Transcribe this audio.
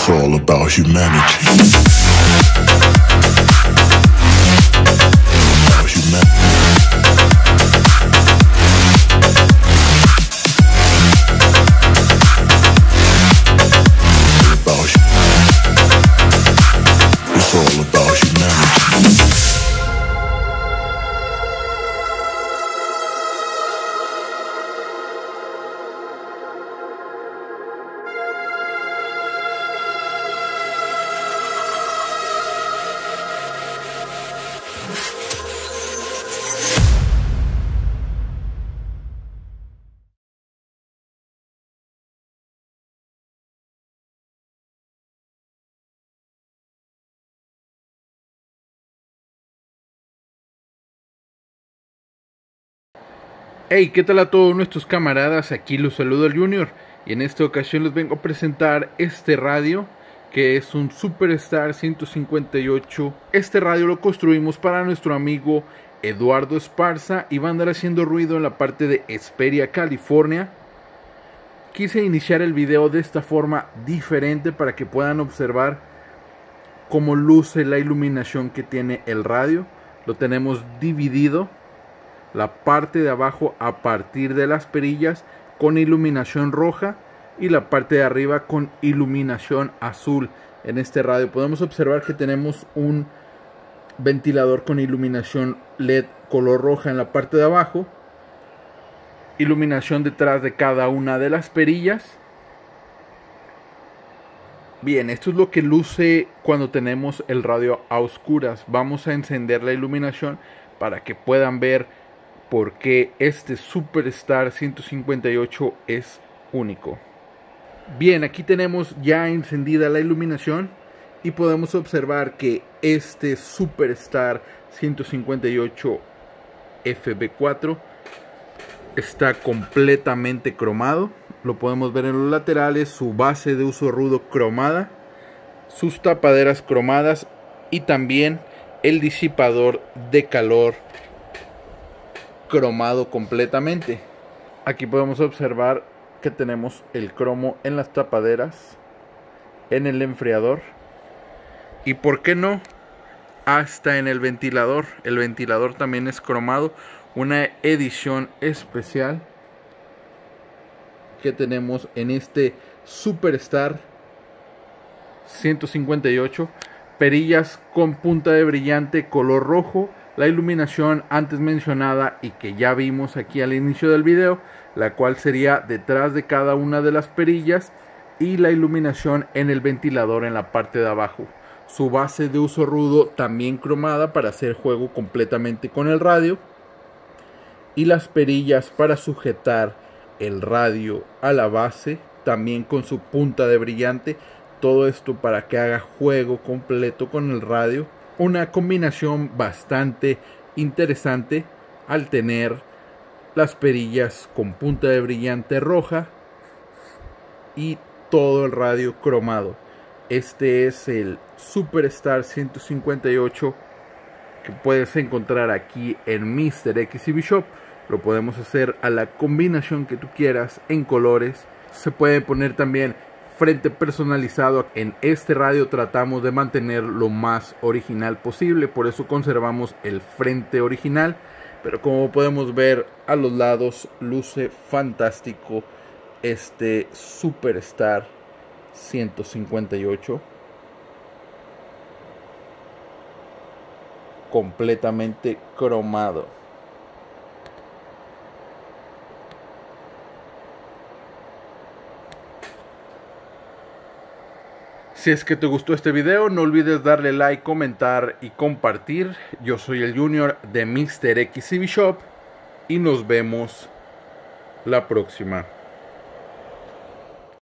It's all about humanity. It's all about humanity. Hey, ¿qué tal a todos nuestros camaradas? Aquí los saludo el Junior y en esta ocasión les vengo a presentar este radio que es un Superstar 158. Este radio lo construimos para nuestro amigo Eduardo Esparza y va a andar haciendo ruido en la parte de Hesperia, California. Quise iniciar el video de esta forma diferente para que puedan observar cómo luce la iluminación que tiene el radio. Lo tenemos dividido. La parte de abajo a partir de las perillas con iluminación roja y la parte de arriba con iluminación azul. En este radio podemos observar que tenemos un ventilador con iluminación LED color roja en la parte de abajo, iluminación detrás de cada una de las perillas. Bien, esto es lo que luce cuando tenemos el radio a oscuras. Vamos a encender la iluminación para que puedan ver porque este Superstar 158 es único. Bien, aquí tenemos ya encendida la iluminación y podemos observar que este Superstar 158 FB4 está completamente cromado. Lo podemos ver en los laterales, su base de uso rudo cromada, sus tapaderas cromadas y también el disipador de calor cromado completamente. Aquí podemos observar que tenemos el cromo en las tapaderas, en el enfriador y por qué no hasta en el ventilador. El ventilador también es cromado, una edición especial que tenemos en este Superstar 158. Perillas con punta de brillante color rojo, la iluminación antes mencionada y que ya vimos aquí al inicio del video, la cual sería detrás de cada una de las perillas, y la iluminación en el ventilador en la parte de abajo. Su base de uso rudo también cromada para hacer juego completamente con el radio, y las perillas para sujetar el radio a la base también con su punta de brillante. Todo esto para que haga juego completo con el radio. Una combinación bastante interesante al tener las perillas con punta de brillante roja y todo el radio cromado. Este es el Superstar 158 que puedes encontrar aquí en Mr. XCV Shop. Lo podemos hacer a la combinación que tú quieras en colores. Se puede poner también frente personalizado. En este radio tratamos de mantener lo más original posible, por eso conservamos el frente original, pero como podemos ver a los lados luce fantástico este Superstar 158 completamente cromado. Si es que te gustó este video, no olvides darle like, comentar y compartir. Yo soy el Junior de Mr. XCV Shop y nos vemos la próxima.